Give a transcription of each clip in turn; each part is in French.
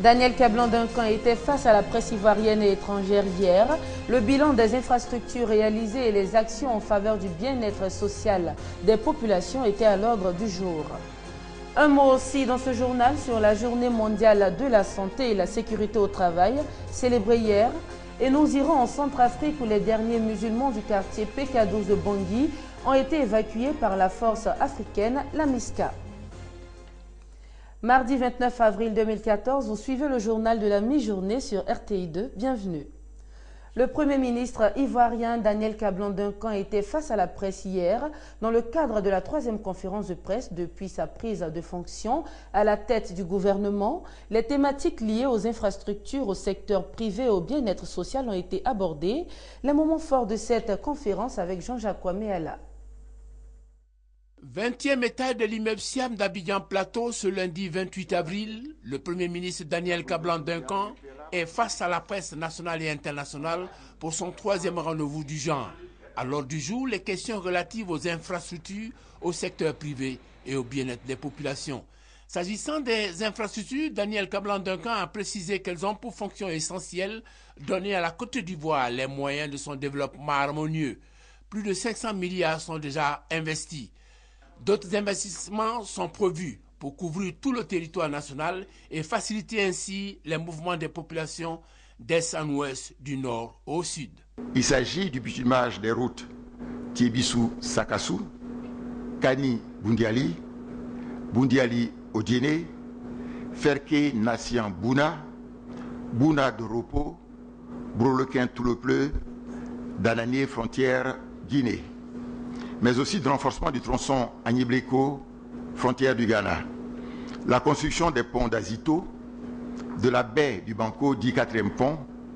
Daniel Kablan-Duncan était face à la presse ivoirienne et étrangère hier. Le bilan des infrastructures réalisées et les actions en faveur du bien-être social des populations étaient à l'ordre du jour. Un mot aussi dans ce journal sur la journée mondiale de la santé et la sécurité au travail, célébrée hier. Et nous irons en Centrafrique où les derniers musulmans du quartier PK12 de Bangui ont été évacués par la force africaine, la MISCA. Mardi 29 avril 2014, vous suivez le journal de la mi-journée sur RTI2. Bienvenue. Le Premier ministre ivoirien Daniel Kablan-Duncan était face à la presse hier dans le cadre de la 3e conférence de presse depuis sa prise de fonction à la tête du gouvernement. Les thématiques liées aux infrastructures, au secteur privé et au bien-être social ont été abordées. Les moments forts de cette conférence avec Jean-Jacques Kwame Alla. 20e étage de l'immeuble Siam d'Abidjan Plateau ce lundi 28 avril, le Premier ministre Daniel Kablan-Duncan est face à la presse nationale et internationale pour son 3e rendez-vous du genre. À l'ordre du jour, les questions relatives aux infrastructures, au secteur privé et au bien-être des populations. S'agissant des infrastructures, Daniel Kablan-Duncan a précisé qu'elles ont pour fonction essentielle donner à la Côte d'Ivoire les moyens de son développement harmonieux. Plus de 500 milliards sont déjà investis. D'autres investissements sont prévus pour couvrir tout le territoire national et faciliter ainsi les mouvements des populations d'est en ouest, du nord au sud. Il s'agit du bitumage des routes Tiebissou-Sakassou, Kani-Bundiali, Bundiali-Odiene, Ferké-Nassian-Bouna, Bouna-Doropo, Brolequin-Toulepleu, Dananier-Frontière-Guinée, mais aussi de renforcement du tronçon Agnibleko, frontière du Ghana. La construction des ponts d'Azito, de la baie du Banco dit 4e pont,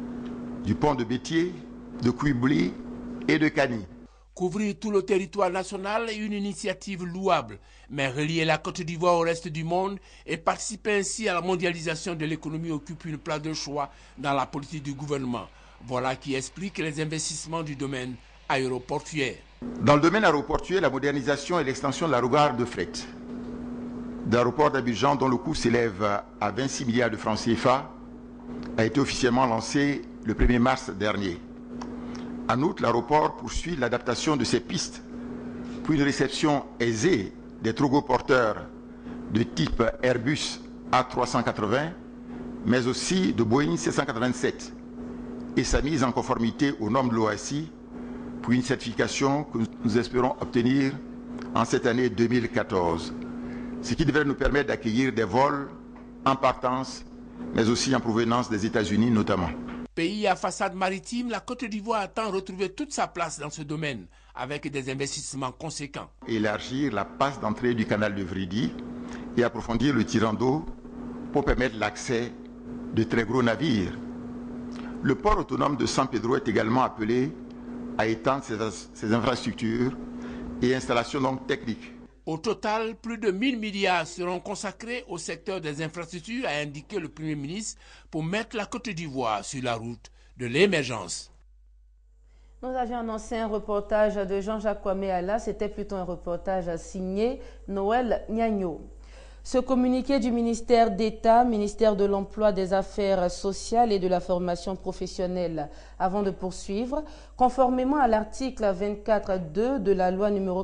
du pont de Bétier, de Kouibli et de Kani. Couvrir tout le territoire national est une initiative louable, mais relier la Côte d'Ivoire au reste du monde et participer ainsi à la mondialisation de l'économie occupe une place de choix dans la politique du gouvernement. Voilà qui explique les investissements du domaine aéroportuaire. Dans le domaine aéroportuaire, la modernisation et l'extension de la regard de fret d'aéroport d'Abidjan, dont le coût s'élève à 26 milliards de francs CFA, a été officiellement lancé le 1er mars dernier. En outre, l'aéroport poursuit l'adaptation de ses pistes pour une réception aisée des trogoporteurs de type Airbus A380, mais aussi de Boeing 787, et sa mise en conformité aux normes de l'OACI pour une certification que nous espérons obtenir en cette année 2014, ce qui devrait nous permettre d'accueillir des vols en partance, mais aussi en provenance des États-Unis notamment. Pays à façade maritime, la Côte d'Ivoire attend retrouver toute sa place dans ce domaine, avec des investissements conséquents. Élargir la passe d'entrée du canal de Vridi et approfondir le tirant d'eau pour permettre l'accès de très gros navires. Le port autonome de San Pedro est également appelé à étendre ses infrastructures et installations donc techniques. Au total, plus de 1000 milliards seront consacrés au secteur des infrastructures, a indiqué le Premier ministre, pour mettre la Côte d'Ivoire sur la route de l'émergence. Nous avions annoncé un reportage de Jean-Jacques Kwame Alla, c'était plutôt un reportage signé Noël Niagno. Ce communiqué du ministère d'État, ministère de l'Emploi, des Affaires sociales et de la formation professionnelle, avant de poursuivre, conformément à l'article 24.2 de la loi numéro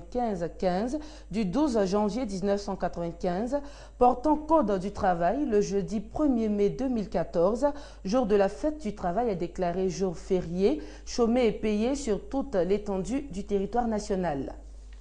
95-15 du 12 janvier 1995, portant code du travail, le jeudi 1er mai 2014, jour de la fête du travail, est déclaré jour férié, chômé et payé sur toute l'étendue du territoire national.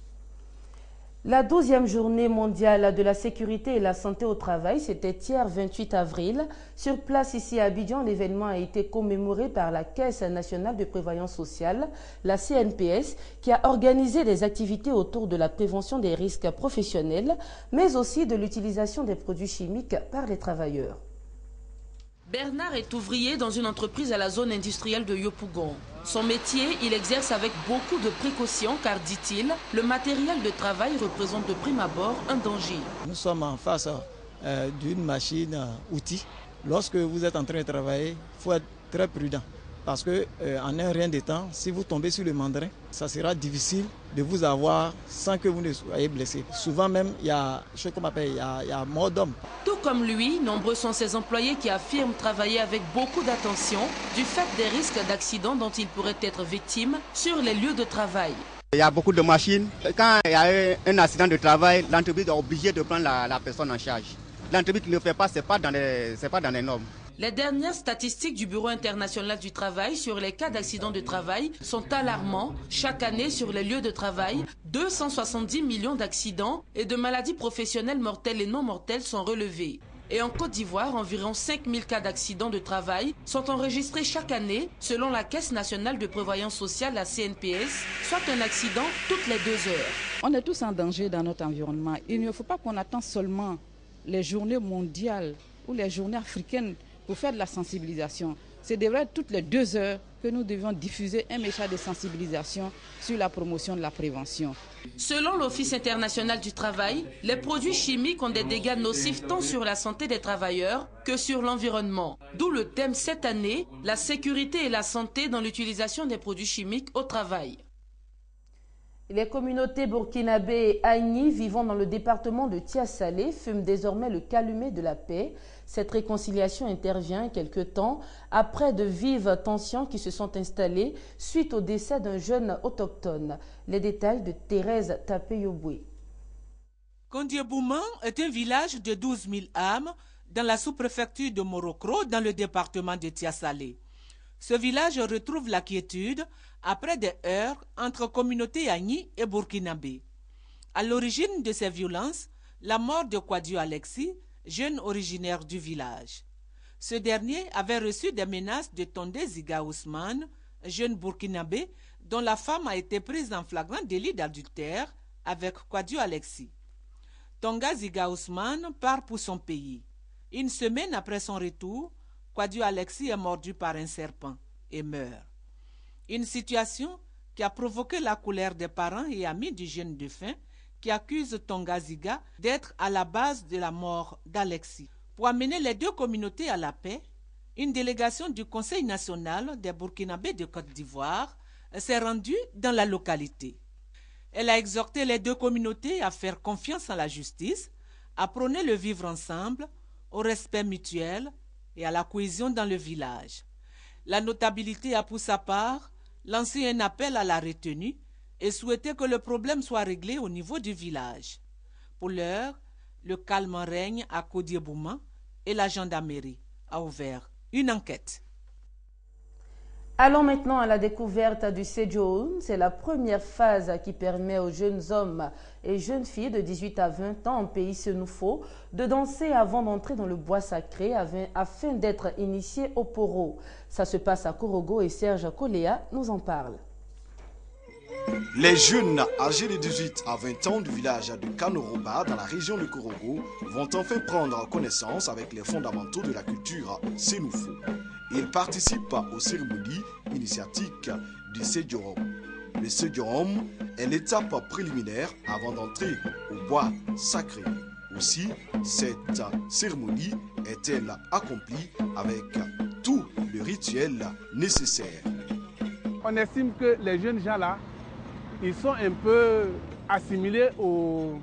La 12e journée mondiale de la sécurité et la santé au travail, c'était hier 28 avril. Sur place ici à Abidjan, l'événement a été commémoré par la Caisse nationale de prévoyance sociale, la CNPS, qui a organisé des activités autour de la prévention des risques professionnels, mais aussi de l'utilisation des produits chimiques par les travailleurs. Bernard est ouvrier dans une entreprise à la zone industrielle de Yopougon. Son métier, il exerce avec beaucoup de précautions car, dit-il, le matériel de travail représente de prime abord un danger. Nous sommes en face d'une machine outil. Lorsque vous êtes en train de travailler, il faut être très prudent. parce que en un rien de temps, si vous tombez sur le mandrin, ça sera difficile de vous avoir sans que vous ne soyez blessé. Souvent même, il y a ce qu'on appelle, il y a mort d'homme. Tout comme lui, nombreux sont ces employés qui affirment travailler avec beaucoup d'attention du fait des risques d'accidents dont ils pourraient être victimes sur les lieux de travail. Il y a beaucoup de machines. Quand il y a un accident de travail, l'entreprise est obligée de prendre la personne en charge. L'entreprise qui ne le fait pas, ce n'est pas dans les normes. Les dernières statistiques du Bureau international du travail sur les cas d'accidents de travail sont alarmants. Chaque année, sur les lieux de travail, 270 millions d'accidents et de maladies professionnelles mortelles et non mortelles sont relevés. Et en Côte d'Ivoire, environ 5000 cas d'accidents de travail sont enregistrés chaque année selon la Caisse nationale de prévoyance sociale, la CNPS, soit un accident toutes les 2 heures. On est tous en danger dans notre environnement. Il ne faut pas qu'on attende seulement les journées mondiales ou les journées africaines pour faire de la sensibilisation. C'est devrait être toutes les 2 heures que nous devions diffuser un message de sensibilisation sur la promotion de la prévention. Selon l'Office international du travail, les produits chimiques ont des dégâts nocifs tant sur la santé des travailleurs que sur l'environnement. D'où le thème cette année, la sécurité et la santé dans l'utilisation des produits chimiques au travail. Les communautés burkinabées et agni vivant dans le département de Tia-Salé fument désormais le calumet de la paix. Cette réconciliation intervient quelque temps après de vives tensions qui se sont installées suite au décès d'un jeune autochtone. Les détails de Thérèse Tapé-Yoboué. Kondiebouman est un village de 12 000 âmes dans la sous-préfecture de Morokro dans le département de Tia-Salé. Ce village retrouve la quiétude après des heurts entre communautés agni et burkinabé. À l'origine de ces violences, la mort de Kouadio Alexis, jeune originaire du village. Ce dernier avait reçu des menaces de Tondé Ziga Ousmane, jeune burkinabé, dont la femme a été prise en flagrant délit d'adultère avec Kouadio Alexis. Tonga Ziga Ousmane part pour son pays. Une semaine après son retour, Kouadio Alexis est mordu par un serpent et meurt. Une situation qui a provoqué la colère des parents et amis du jeune défunt qui accusent Tonga Ziga d'être à la base de la mort d'Alexis. Pour amener les 2 communautés à la paix, une délégation du Conseil national des Burkinabés de Côte d'Ivoire s'est rendue dans la localité. Elle a exhorté les 2 communautés à faire confiance en la justice, à prôner le vivre ensemble, au respect mutuel et à la cohésion dans le village. La notabilité a pour sa part lancé un appel à la retenue et souhaité que le problème soit réglé au niveau du village. Pour l'heure, le calme règne à Kondiebouman et la gendarmerie a ouvert une enquête. Allons maintenant à la découverte du Sejoun. C'est la première phase qui permet aux jeunes hommes et jeunes filles de 18 à 20 ans en pays Sénoufo de danser avant d'entrer dans le bois sacré afin d'être initiés au poro. Ça se passe à Korogo et Serge Koléa nous en parle. Les jeunes âgés de 18 à 20 ans du village de Kanoroba dans la région de Korogo vont enfin prendre connaissance avec les fondamentaux de la culture Sénoufo. Ils participent aux cérémonies initiatiques du Sejorom. Le Sejorom est l'étape préliminaire avant d'entrer au bois sacré. Aussi, cette cérémonie est-elle accomplie avec tout le rituel nécessaire. On estime que les jeunes gens là, ils sont un peu assimilés au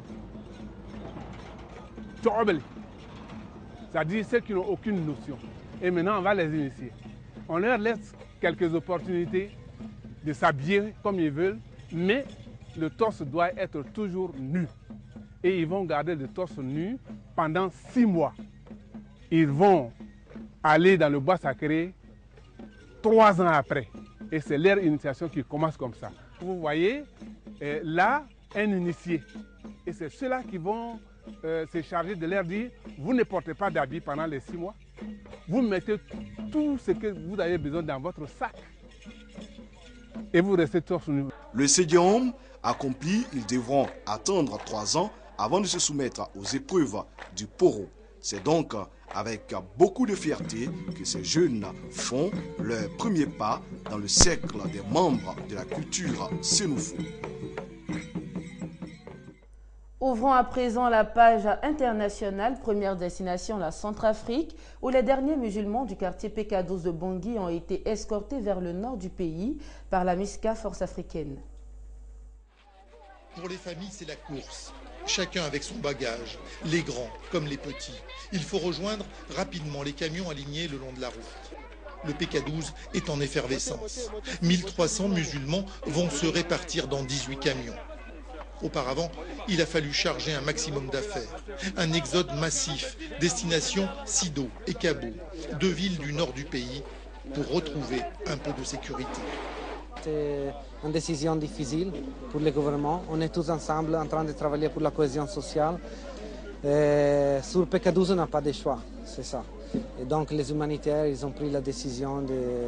Tchobel, c'est-à-dire ceux qui n'ont aucune notion. Et maintenant, on va les initier. On leur laisse quelques opportunités de s'habiller comme ils veulent, mais le torse doit être toujours nu. Et ils vont garder le torse nu pendant 6 mois. Ils vont aller dans le bois sacré 3 ans après. Et c'est leur initiation qui commence comme ça. Vous voyez, là, un initié. Et c'est ceux-là qui vont se charger de leur dire, vous ne portez pas d'habit pendant les 6 mois. Vous mettez tout ce que vous avez besoin dans votre sac. Et vous restez torse nu. Le Sejorom accompli, ils devront attendre 3 ans avant de se soumettre aux épreuves du poro. C'est donc avec beaucoup de fierté que ces jeunes font leur premier pas dans le cercle des membres de la culture Sénoufo. Ouvrons à présent la page internationale, première destination la Centrafrique, où les derniers musulmans du quartier PK12 de Bangui ont été escortés vers le nord du pays par la MISCA Force africaine. Pour les familles, c'est la course. Chacun avec son bagage, les grands comme les petits. Il faut rejoindre rapidement les camions alignés le long de la route. Le PK12 est en effervescence. 1300 musulmans vont se répartir dans 18 camions. Auparavant, il a fallu charger un maximum d'affaires. Un exode massif, destination Sido et Kabo, deux villes du nord du pays, pour retrouver un peu de sécurité. C'est une décision difficile pour le gouvernement. On est tous ensemble en train de travailler pour la cohésion sociale. Sur PK12, on n'a pas de choix, c'est ça. Et donc les humanitaires, ils ont pris la décision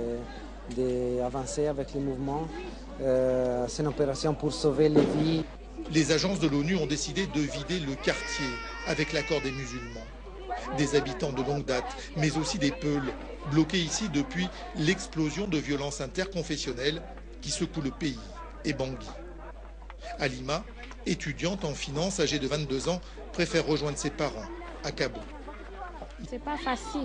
d'avancer avec les mouvements. C'est une opération pour sauver les vies. Les agences de l'ONU ont décidé de vider le quartier avec l'accord des musulmans. Des habitants de longue date, mais aussi des Peuls, bloqués ici depuis l'explosion de violences interconfessionnelles qui secouent le pays et Bangui. Alima, étudiante en finance âgée de 22 ans, préfère rejoindre ses parents à Kabo. C'est pas facile.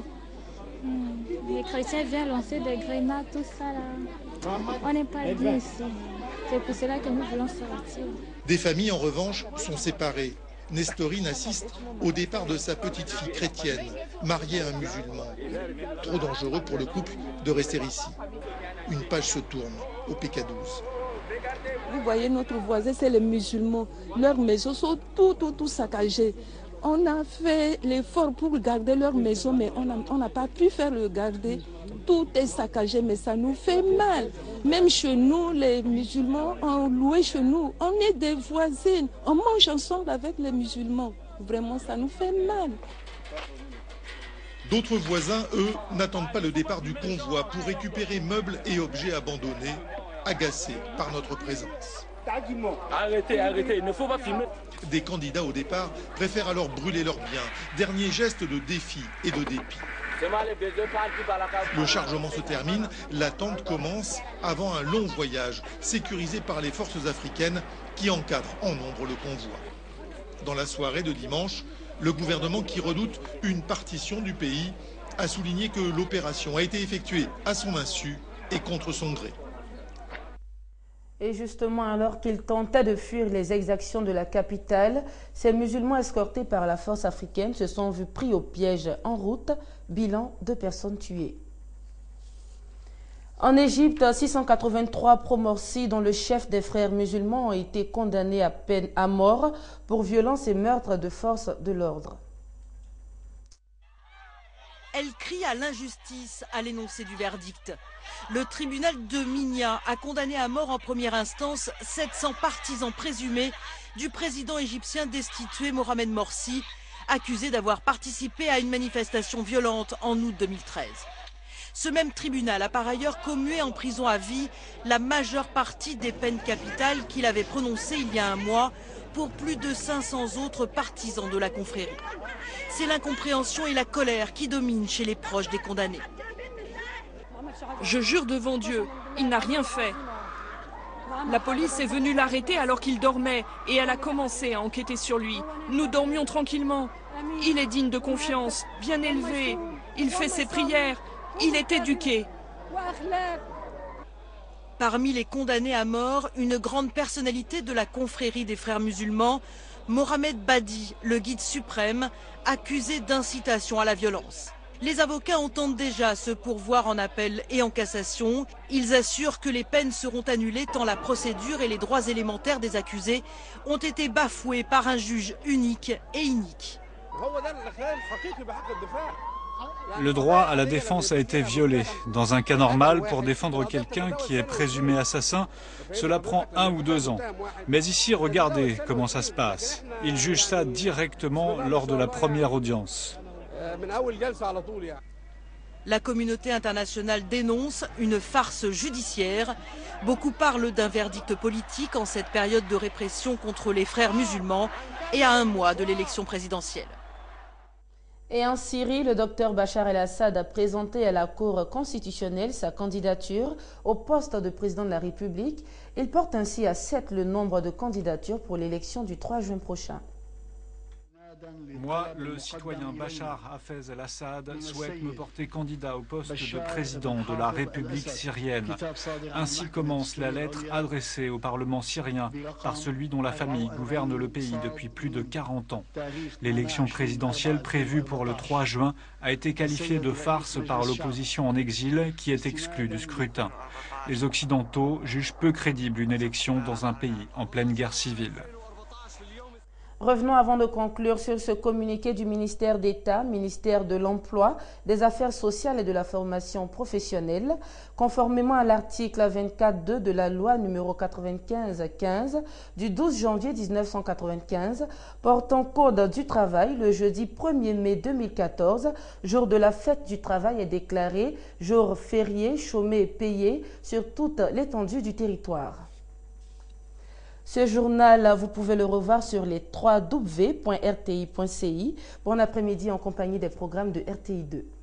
Les chrétiens viennent lancer des grenades, tout ça là. On n'est pas bien ici. C'est pour cela que nous voulons sortir. Des familles, en revanche, sont séparées. Nestorine assiste au départ de sa petite fille chrétienne, mariée à un musulman. Trop dangereux pour le couple de rester ici. Une page se tourne au PK12. Vous voyez, notre voisin, c'est les musulmans. Leurs maisons sont tout saccagées. On a fait l'effort pour garder leur maison, mais on n'a pas pu faire le garder. Tout est saccagé, mais ça nous fait mal. Même chez nous, les musulmans ont loué chez nous. On est des voisines. On mange ensemble avec les musulmans. Vraiment, ça nous fait mal. D'autres voisins, eux, n'attendent pas le départ du convoi pour récupérer meubles et objets abandonnés, agacés par notre présence. Arrêtez, il ne faut pas filmer. Des candidats au départ préfèrent alors brûler leurs biens. Dernier geste de défi et de dépit. Le chargement se termine, l'attente commence avant un long voyage sécurisé par les forces africaines qui encadrent en nombre le convoi. Dans la soirée de dimanche, le gouvernement qui redoute une partition du pays a souligné que l'opération a été effectuée à son insu et contre son gré. Et justement, alors qu'ils tentaient de fuir les exactions de la capitale, ces musulmans escortés par la force africaine se sont vus pris au piège en route. Bilan, 2 personnes tuées. En Égypte, 683 pro-Morsi, dont le chef des frères musulmans, ont été condamnés à peine à mort pour violence et meurtre de forces de l'ordre. Elle crie à l'injustice à l'énoncé du verdict. Le tribunal de Minya a condamné à mort en première instance 700 partisans présumés du président égyptien destitué Mohamed Morsi, accusé d'avoir participé à une manifestation violente en août 2013. Ce même tribunal a par ailleurs commué en prison à vie la majeure partie des peines capitales qu'il avait prononcées il y a un mois pour plus de 500 autres partisans de la confrérie. C'est l'incompréhension et la colère qui dominent chez les proches des condamnés. Je jure devant Dieu, il n'a rien fait. La police est venue l'arrêter alors qu'il dormait et elle a commencé à enquêter sur lui. Nous dormions tranquillement. Il est digne de confiance, bien élevé. Il fait ses prières. Il est éduqué. Parmi les condamnés à mort, une grande personnalité de la confrérie des frères musulmans, Mohamed Badi, le guide suprême, accusé d'incitation à la violence. Les avocats entendent déjà se pourvoir en appel et en cassation. Ils assurent que les peines seront annulées tant la procédure et les droits élémentaires des accusés ont été bafoués par un juge unique et inique. Le droit à la défense a été violé. Dans un cas normal, pour défendre quelqu'un qui est présumé assassin, cela prend 1 ou 2 ans. Mais ici, regardez comment ça se passe. Ils jugent ça directement lors de la première audience. La communauté internationale dénonce une farce judiciaire. Beaucoup parlent d'un verdict politique en cette période de répression contre les frères musulmans et à un mois de l'élection présidentielle. Et en Syrie, le docteur Bachar el-Assad a présenté à la Cour constitutionnelle sa candidature au poste de président de la République. Il porte ainsi à 7 le nombre de candidatures pour l'élection du 3 juin prochain. Moi, le citoyen Bachar Hafez el-Assad, souhaite me porter candidat au poste de président de la République syrienne. Ainsi commence la lettre adressée au Parlement syrien par celui dont la famille gouverne le pays depuis plus de 40 ans. L'élection présidentielle prévue pour le 3 juin a été qualifiée de farce par l'opposition en exil qui est exclue du scrutin. Les Occidentaux jugent peu crédible une élection dans un pays en pleine guerre civile. Revenons avant de conclure sur ce communiqué du ministère d'État, ministère de l'Emploi, des Affaires sociales et de la formation professionnelle. Conformément à l'article 24.2 de la loi numéro 95-15 du 12 janvier 1995 portant code du travail, le jeudi 1er mai 2014, jour de la fête du travail, est déclaré jour férié, chômé et payé sur toute l'étendue du territoire. Ce journal, vous pouvez le revoir sur les www.rti.ci. Bon après-midi en compagnie des programmes de RTI2.